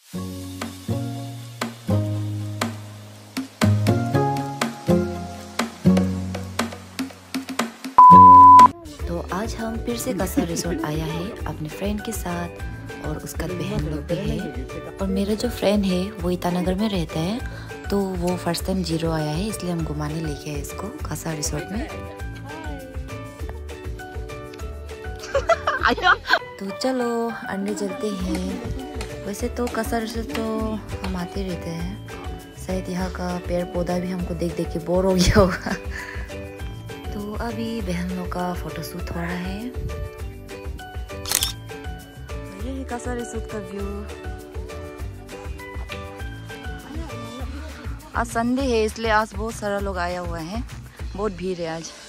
तो आज हम फिर से कसर रिजॉर्ट आया है अपने फ्रेंड के साथ, और उसका बहन लोग भी है। और मेरा जो फ्रेंड है वो ईटानगर में रहता है, तो वो फर्स्ट टाइम जीरो आया है, इसलिए हम घुमाने लेके आए इसको कसर रिजॉर्ट में। तो चलो अंडे चलते हैं। वैसे तो कसर रिजॉर्ट तो हम आते रहते हैं, शायद यहाँ का पेड़ पौधा भी हमको देख देख के बोर हो गया होगा। तो अभी बहन लोग का फोटोशूट हो रहा है। ये है कसर रिजॉर्ट का व्यू। आज संडे है इसलिए आज बहुत सारा लोग आया हुआ है, बहुत भीड़ है आज।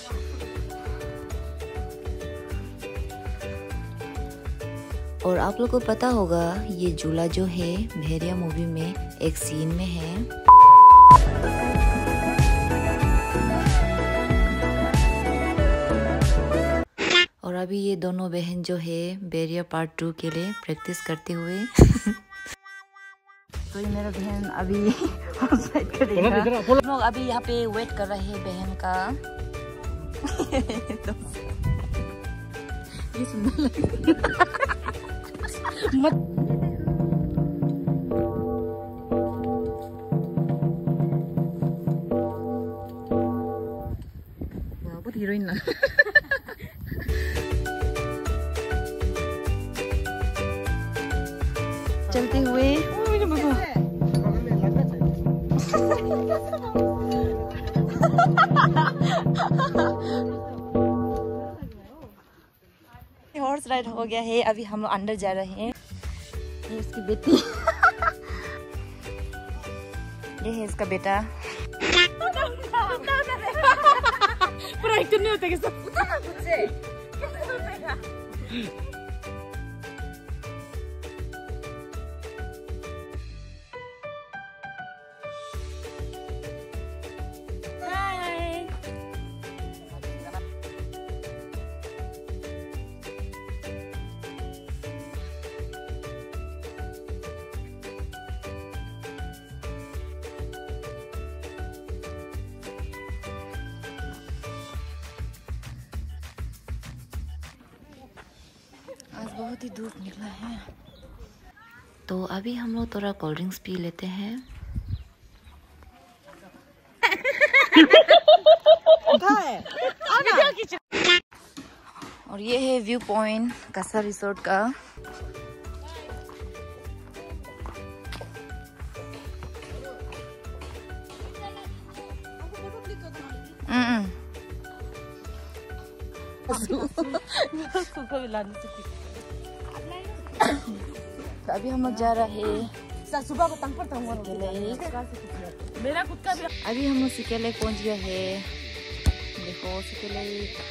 और आप लोग को पता होगा ये झूला जो है भेड़िया मूवी में एक सीन में है। और अभी ये दोनों बहन जो है भेड़िया पार्ट 2 के लिए प्रैक्टिस करते हुए। तो ये मेरा बहन अभी हम लोग अभी यहाँ पे वेट कर रहे हैं बहन का। ये सुंदर लग मत बहुत हीरोइन ना। चलते हुए हॉर्स राइड हो गया है। अभी हम लोग अंदर जा रहे हैं। ये इसकी बेटी। ये है इसका बेटा। पूरा एक नहीं होता कैसा? आज बहुत ही धूप निकला है, तो अभी हम लोग थोड़ा कोल्ड ड्रिंक्स पी लेते हैं। और ये है व्यू पॉइंट कसर रिजॉर्ट का। तो अभी हम लोग जा रहे हैं सुबह को मेरा खुद का भी। अभी हम लोग सिकेले पहुंच गए हैं। देखो सिकेले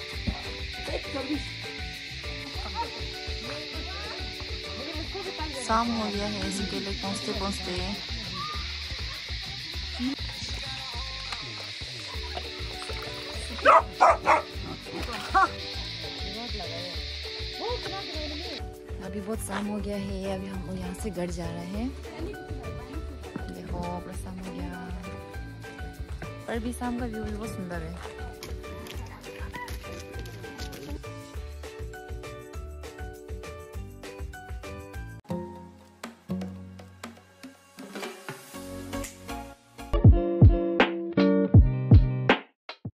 शाम हो गया है। सिकेले पहुंचते पहुंचते अभी बहुत शाम हो गया है। अभी हम लोग यहाँ से घर जा रहे हैं। देखो पूरा शाम हो गया, पर भी शाम का व्यू भी बहुत सुंदर है।